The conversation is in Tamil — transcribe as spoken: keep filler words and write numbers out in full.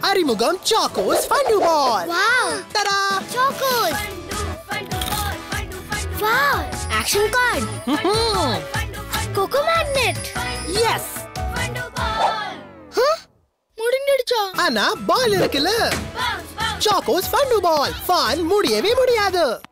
அறிமுகம் Chocos fun ball. Wow, tada Chocos. Wow, action card. Coco magnet. Yes. முடிஞ்சிடுச்சா? ஆனா பால் இருக்குல்ல, சாக்கோஸ் ஃபண்டு பால் ஃபன் முடியவே முடியாது.